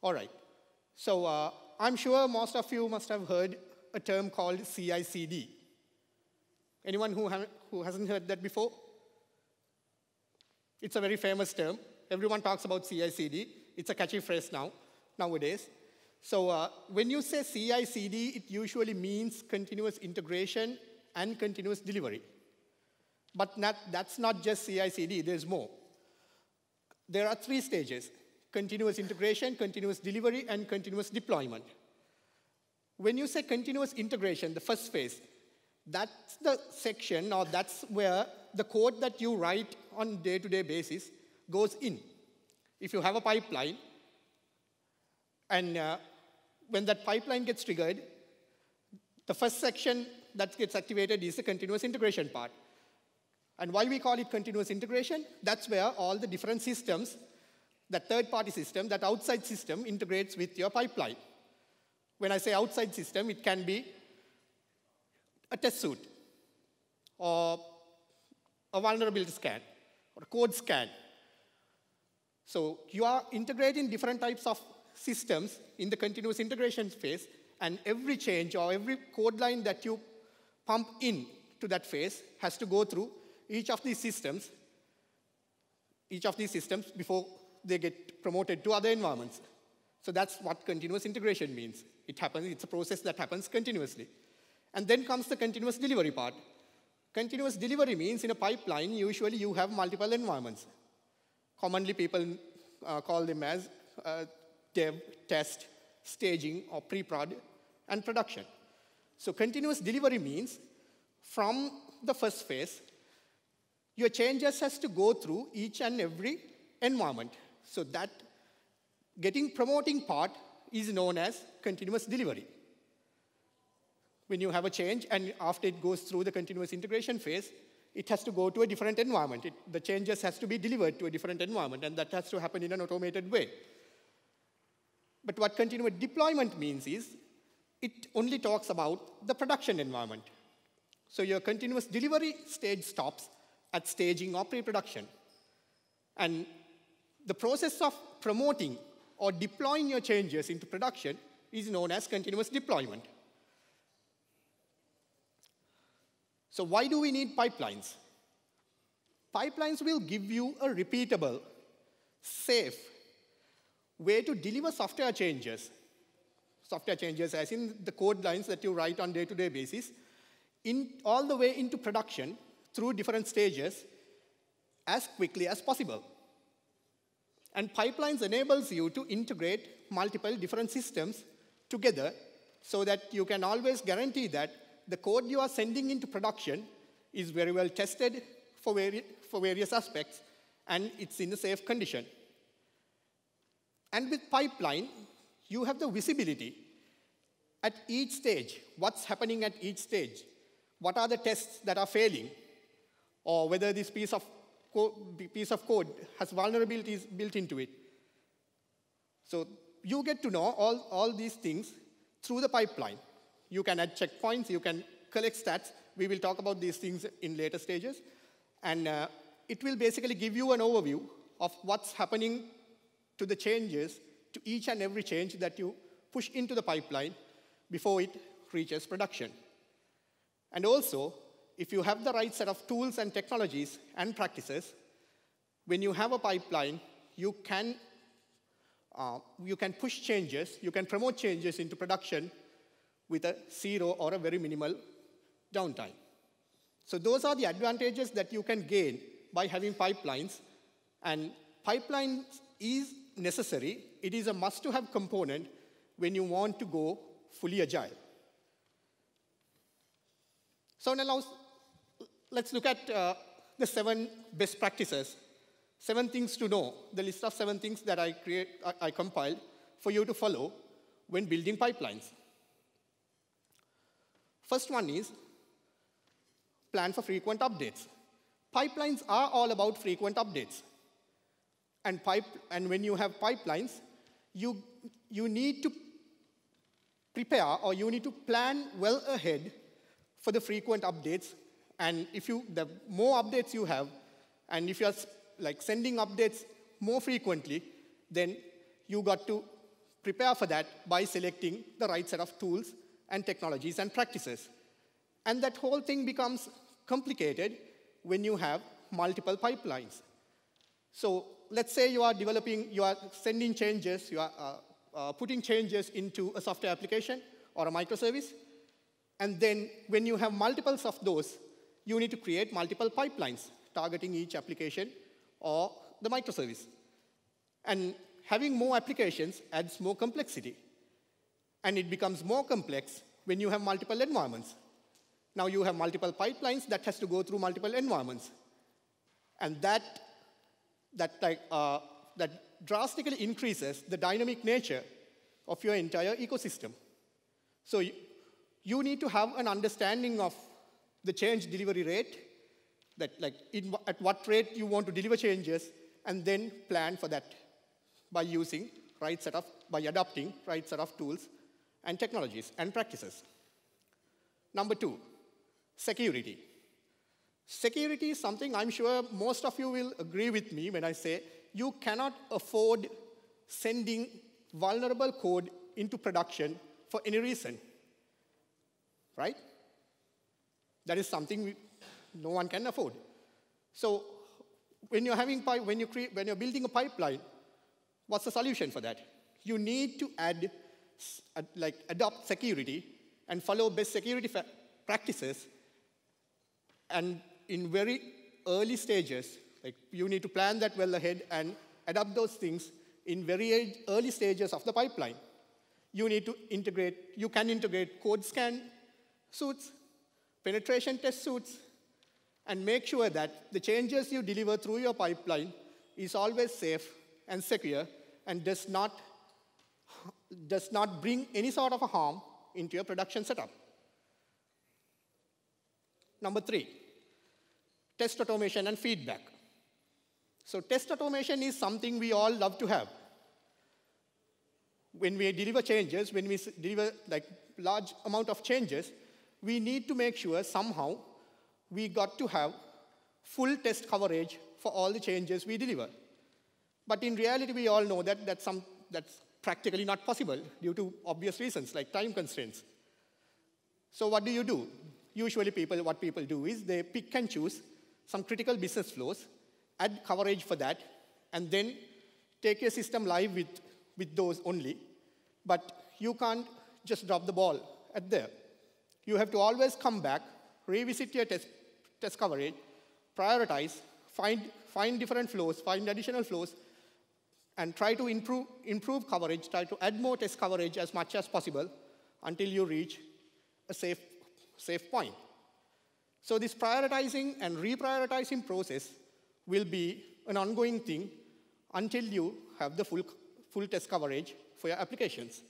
All right. So I'm sure most of you must have heard a term called CI/CD. Anyone who hasn't heard that before? It's a very famous term. Everyone talks about CI/CD. It's a catchy phrase nowadays. So when you say CI/CD, it usually means continuous integration and continuous delivery. But that's not just CI/CD, there's more. There are 3 stages: continuous integration, continuous delivery, and continuous deployment. When you say continuous integration, the first phase, that's the section, or that's where the code that you write on a day-to-day basis goes in. If you have a pipeline, and when that pipeline gets triggered, the first section that gets activated is the continuous integration part. And why we call it continuous integration? That's where all the different systems, that third-party system, that outside system integrates with your pipeline. When I say outside system, it can be a test suite, or a vulnerability scan, or a code scan. So you are integrating different types of systems in the continuous integration phase, and every change or every code line that you pump in to that phase has to go through each of these systems before they get promoted to other environments. So that's what continuous integration means. It's a process that happens continuously. And then comes the continuous delivery part. Continuous delivery means in a pipeline, usually you have multiple environments. Commonly, people call them as dev, test, staging, or pre-prod, and production. So continuous delivery means from the first phase, your changes has to go through each and every environment. So that promoting part is known as continuous delivery. When you have a change, and after it goes through the continuous integration phase, it has to go to a different environment. The changes has to be delivered to a different environment, and that has to happen in an automated way. But what continuous deployment means is, it only talks about the production environment. So your continuous delivery stage stops at staging or pre-production. And the process of promoting or deploying your changes into production is known as continuous deployment. So why do we need pipelines? Pipelines will give you a repeatable, safe way to deliver software changes. Software changes as in the code lines that you write on a day-to-day basis, all the way into production through different stages as quickly as possible. And pipelines enables you to integrate multiple different systems together so that you can always guarantee that the code you are sending into production is very well tested for various aspects, and it's in a safe condition. And with pipeline, you have the visibility at each stage, what's happening at each stage, what are the tests that are failing, or whether this piece of code has vulnerabilities built into it. So you get to know all these things through the pipeline. You can add checkpoints, you can collect stats. We will talk about these things in later stages. And it will basically give you an overview of what's happening to the changes, to each and every change that you push into the pipeline before it reaches production. And also, if you have the right set of tools and technologies and practices, when you have a pipeline, you can push changes, you can promote changes into production with a 0 or a very minimal downtime. So those are the advantages that you can gain by having pipelines. And pipelines is necessary. It is a must-to-have component when you want to go fully agile. So now let's look at the 7 best practices, 7 things to know, the list of 7 things that I compiled for you to follow when building pipelines. First one is plan for frequent updates. Pipelines are all about frequent updates. And when you have pipelines, you need to prepare, or you need to plan well ahead for the frequent updates. And the more updates you have, and if you're sending updates more frequently, then you got to prepare for that by selecting the right set of tools and technologies and practices. And that whole thing becomes complicated when you have multiple pipelines. So let's say you are sending changes, you are putting changes into a software application or a microservice. And then when you have multiples of those, you need to create multiple pipelines targeting each application or the microservice. And having more applications adds more complexity. And it becomes more complex when you have multiple environments. Now you have multiple pipelines that has to go through multiple environments. And that drastically increases the dynamic nature of your entire ecosystem. So you need to have an understanding of the change delivery rate, at what rate you want to deliver changes, and then plan for that by adopting right set of tools and technologies and practices. Number 2, security. Security is something I'm sure most of you will agree with me when I say you cannot afford sending vulnerable code into production for any reason, right? That is something no one can afford. So when you're building a pipeline, what's the solution for that? You need to adopt security and follow best security practices. And in very early stages, you need to plan that well ahead and adopt those things in very early stages of the pipeline. You can integrate code scan suits, penetration test suits, and make sure that the changes you deliver through your pipeline is always safe and secure and does not bring any sort of a harm into your production setup. Number 3, test automation and feedback. So test automation is something we all love to have. When we deliver changes, when we deliver large amount of changes, we need to make sure somehow we got to have full test coverage for all the changes we deliver. But in reality, we all know that that's practically not possible due to obvious reasons like time constraints. So what do? Usually what people do is they pick and choose some critical business flows, add coverage for that, and then take your system live with those only. But you can't just drop the ball at there. You have to always come back, revisit your test coverage, prioritize, find different flows, find additional flows, and try to improve coverage, try to add more test coverage as much as possible until you reach a safe point. So this prioritizing and reprioritizing process will be an ongoing thing until you have the full test coverage for your applications.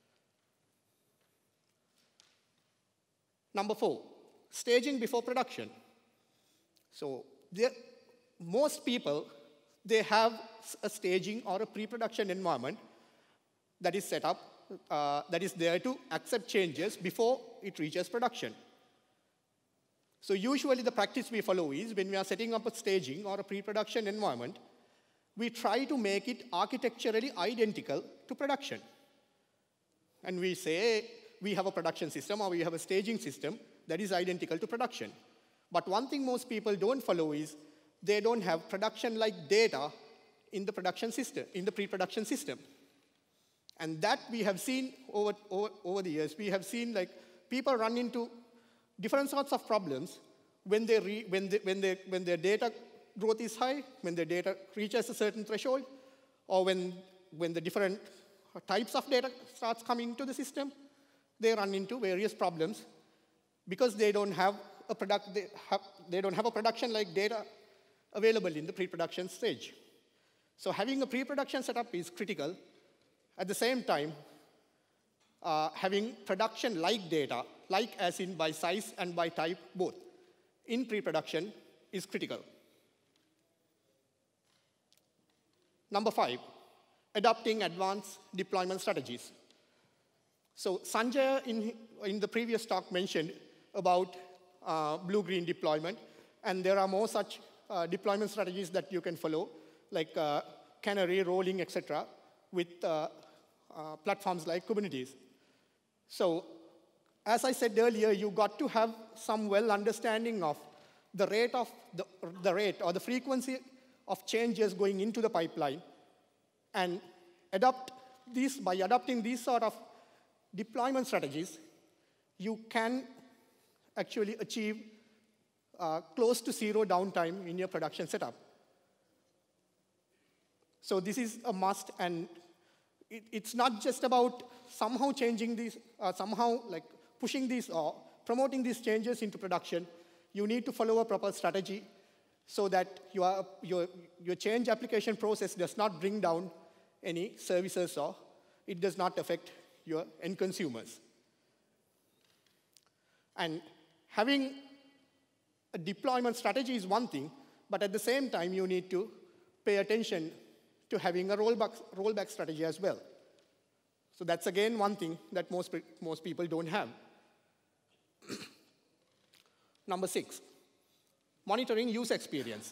Number 4, staging before production. So most people, they have a staging or a pre-production environment that is set up, that is there to accept changes before it reaches production. So usually the practice we follow is when we are setting up a staging or a pre-production environment, we try to make it architecturally identical to production. And we say we have a production system or we have a staging system that is identical to production. But one thing most people don't follow is they don't have production-like data in the production system, in the pre-production system. And that we have seen over the years. We have seen people run into different sorts of problems when their data growth is high, when their data reaches a certain threshold, or when the different types of data starts coming to the system. They run into various problems because they don't have a production-like data available in the pre-production stage. So having a pre-production setup is critical. At the same time, having production-like data, like as in by size and by type both, in pre-production is critical. Number 5, adopting advanced deployment strategies. So Sanjay in the previous talk mentioned about blue-green deployment, and there are more such deployment strategies that you can follow, like canary, rolling, etc., with platforms like Kubernetes. So as I said earlier, you got to have some well understanding of the rate of the rate or the frequency of changes going into the pipeline, and by adopting these sort of deployment strategies, you can actually achieve close to zero downtime in your production setup. So this is a must, and it's not just about somehow changing these, somehow like pushing these or promoting these changes into production. You need to follow a proper strategy so that your change application process does not bring down any services or it does not affect your end consumers. And having a deployment strategy is one thing, but at the same time, you need to pay attention to having a rollback strategy as well. So that's, again, one thing that most people don't have. Number 6, monitoring user experience.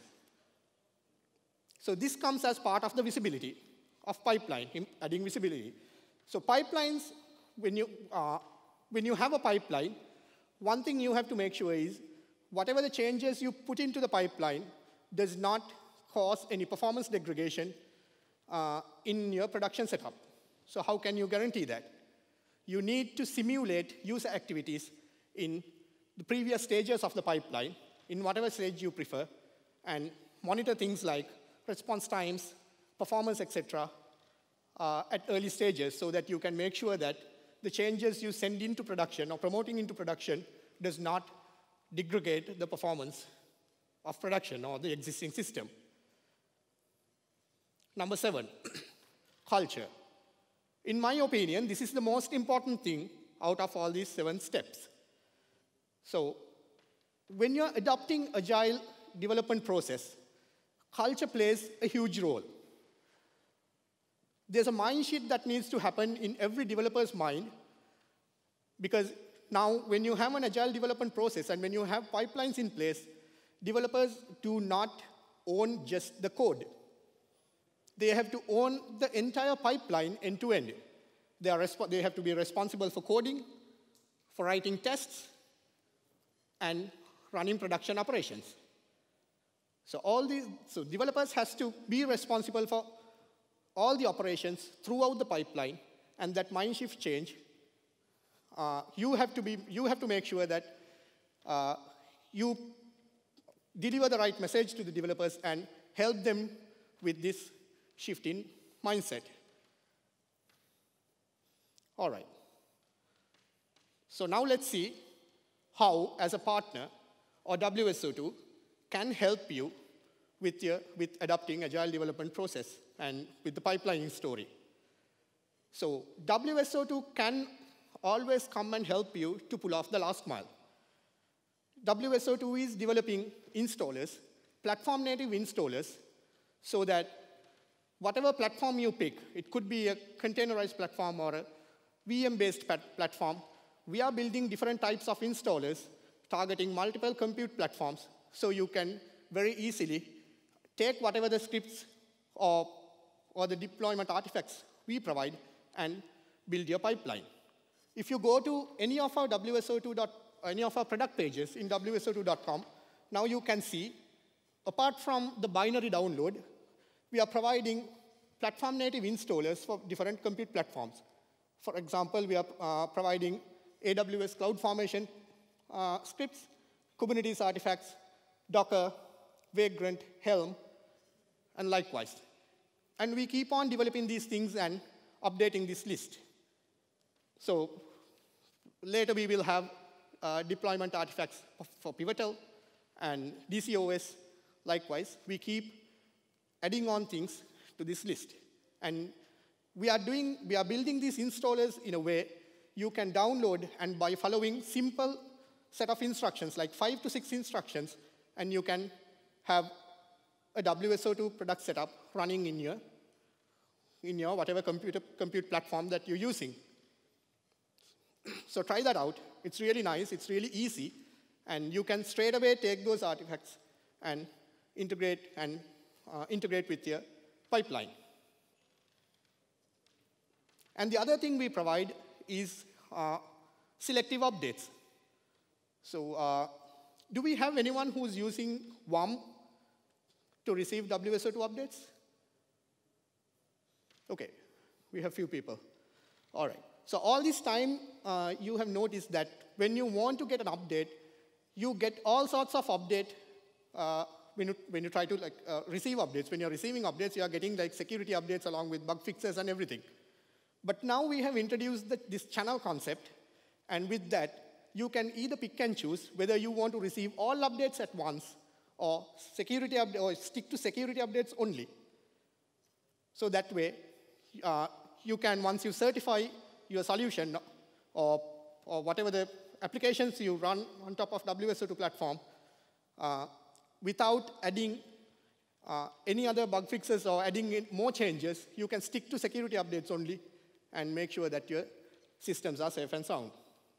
So this comes as part of the visibility of pipeline, adding visibility. So pipelines, when you have a pipeline, one thing you have to make sure is whatever the changes you put into the pipeline does not cause any performance degradation in your production setup. So how can you guarantee that? You need to simulate user activities in the previous stages of the pipeline, in whatever stage you prefer, and monitor things like response times, performance, etc., at early stages so that you can make sure that the changes you send into production or promoting into production does not degrade the performance of production or the existing system. Number 7, culture. In my opinion, this is the most important thing out of all these 7 steps. So when you're adopting agile development process, culture plays a huge role. There's a mind shift that needs to happen in every developer's mind, because now when you have an agile development process and when you have pipelines in place, developers do not own just the code. They have to own the entire pipeline end to end. They have to be responsible for coding, for writing tests, and running production operations. So developers has to be responsible for all the operations throughout the pipeline, and that mind shift change, you have to make sure that you deliver the right message to the developers and help them with this shift in mindset. All right. So now let's see how, as a partner, or WSO2 can help you with adopting agile development process and with the pipelining story. So WSO2 can always come and help you to pull off the last mile. WSO2 is developing installers, platform-native installers, so that whatever platform you pick, it could be a containerized platform or a VM-based platform, we are building different types of installers targeting multiple compute platforms, so you can very easily take whatever the scripts or the deployment artifacts we provide and build your pipeline. If you go to any of our any of our product pages in WSO2.com, now you can see, apart from the binary download, we are providing platform-native installers for different compute platforms. For example, we are providing AWS CloudFormation scripts, Kubernetes artifacts, Docker, Vagrant, Helm, and likewise. And we keep on developing these things and updating this list. So later we will have deployment artifacts for Pivotal and DCOS. Likewise, we keep adding on things to this list. And we are building these installers in a way you can download, and by following simple set of instructions, like 5 to 6 instructions, and you can have a WSO2 product setup running in your whatever compute platform that you're using. So try that out. It's really nice. It's really easy. And you can straight away take those artifacts and integrate with your pipeline. And the other thing we provide is selective updates. So do we have anyone who's using WAM to receive WSO2 updates? OK, we have few people. All right. So all this time, you have noticed that when you want to get an update, you get all sorts of update when you try to receive updates. When you're receiving updates, you are getting security updates along with bug fixes and everything. But now we have introduced this channel concept. And with that, you can either pick and choose whether you want to receive all updates at once or stick to security updates only. So that way, you can, once you certify your solution or whatever the applications you run on top of WSO2 platform, without adding any other bug fixes or adding in more changes, you can stick to security updates only and make sure that your systems are safe and sound.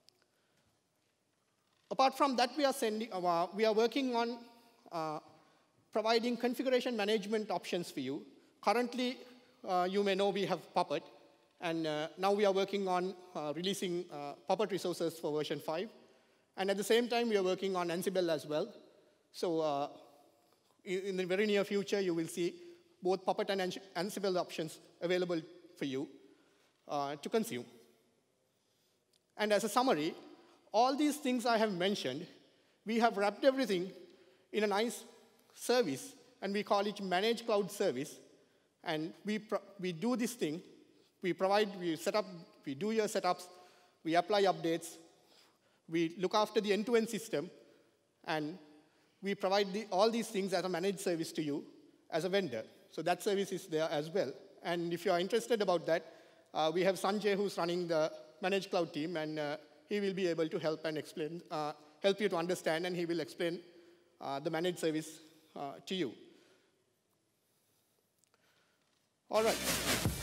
Apart from that, we are working on providing configuration management options for you. Currently, you may know we have Puppet. And now we are working on releasing Puppet resources for version 5. And at the same time, we are working on Ansible as well. So in the very near future, you will see both Puppet and Ansible options available for you to consume. And as a summary, all these things I have mentioned, we have wrapped everything in a nice service, and we call it Managed Cloud Service. And we do this thing. We set up, we do your setups, we apply updates, we look after the end-to-end system, and we provide all these things as a managed service to you as a vendor. So that service is there as well. And if you are interested about that, we have Sanjay who's running the Managed Cloud team, and he will be able to help and explain, help you to understand, and he will explain the managed service to you. All right.